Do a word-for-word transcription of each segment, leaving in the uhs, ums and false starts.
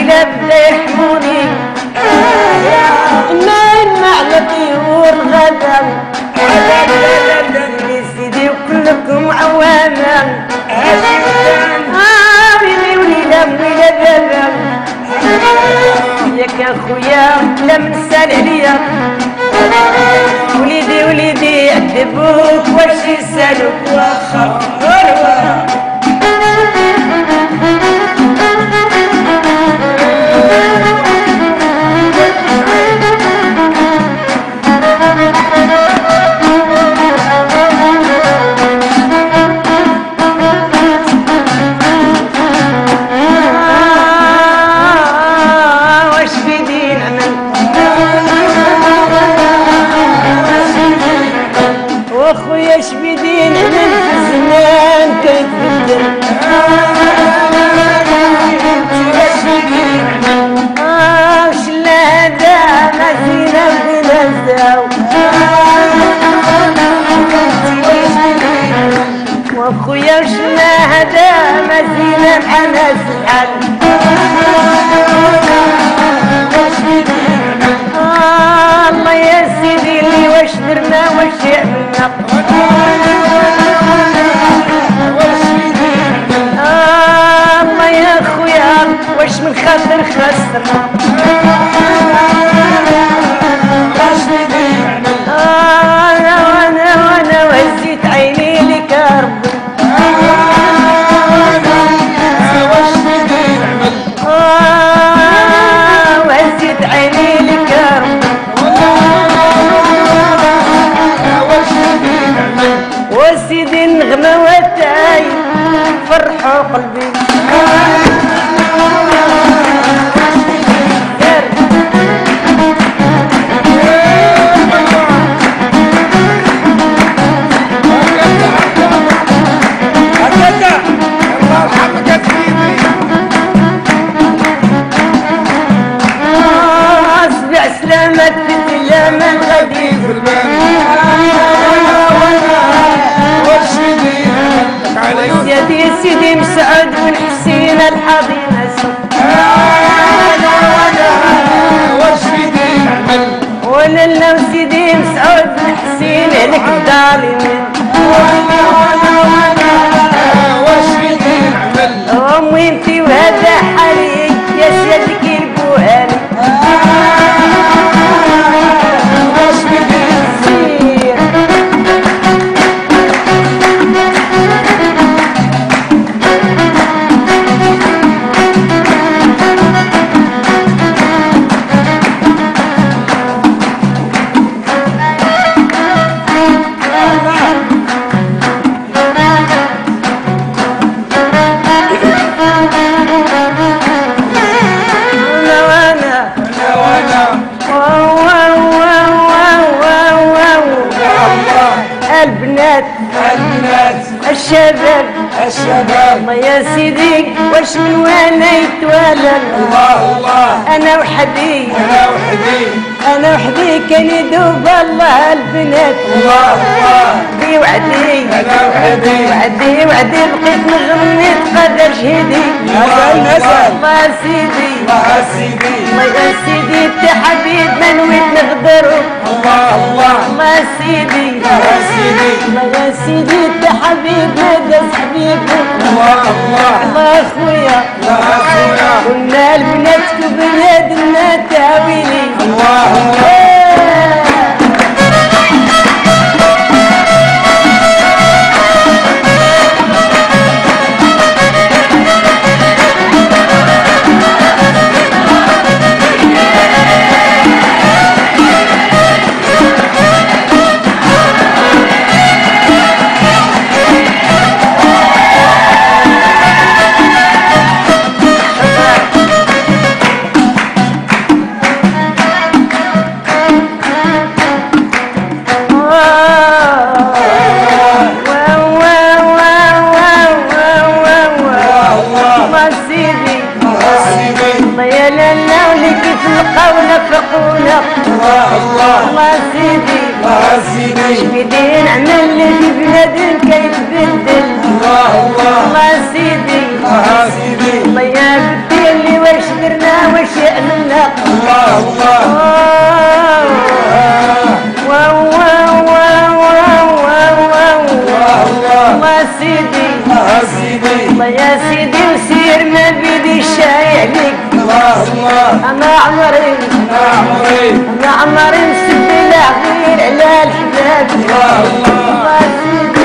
ولا بدا يحموني نايم على طيور غدا يا سيدي وكلكم عوانا آه ويلي وليلة ويلة بابا ياك اخويا لا منسال عليا وليدي وليدي يعذبوك واش يسالوك واخا واخويا اش بيدين من الزمان كيتبدل اه وش هذا ما زينا بنزاو واخويا وش هذا ما زينا معنا سحال آه الله يا سيدي اللي واش درنا واش يعملنا آه الله يا خويا واش من خاطر خسرنا آه انا وانا وانا وهزيت عيني لك يا ربي آه وهزيت عيني لك يا ربي وسيدي النغمة وتاي فرحوا قلبي أصبع سلامة الأيام الغدي في البال سيدي سيدي مسعود بن حسين الحضينة واش بيدي نعمل ولا لا سيدي مسعود بن حسين عليك الظالمين واش بيدي نعمل امي انتي وهذا حالي يا سيدك البوهاني واش بيدي سير البنات البنات الشباب الشباب الله يا سيدي واش من وانا يتوالى الله الله انا وحدي انا وحدي انا وحدي كان يدوب الله البنات الله الله بي وعدي انا وحدي وعدي وعدي بقيت نغني تقدر شهيدي نزل نزل الله سيدي الله سيدي الله يا سيدي انت حبيب ما نويت نغدرو الله الله الله سيدي الله سيدي الله يا سيدي انت حبيب ما داس حبيبي الله الله الله اخويا الله اخويا قلنا البنات كبلادنا تاويلي الله الله الله الله الله سيدي الله سيدي شبيدين عمل اللي في بلادن كيتبدل الله الله الله سيدي الله سيدي الله يا بدي اللي واش درنا واش عملنا الله الله واو واو واو واو واو واو الله الله الله سيدي الله سيدي الله يا سيدي وسير ما بيدي الشاي عليك الله الله انا عمري يا عمري انا عمري مسبي العبير على الحباب الله الله الله سيدي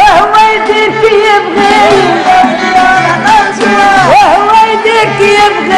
وهو يديك يبغي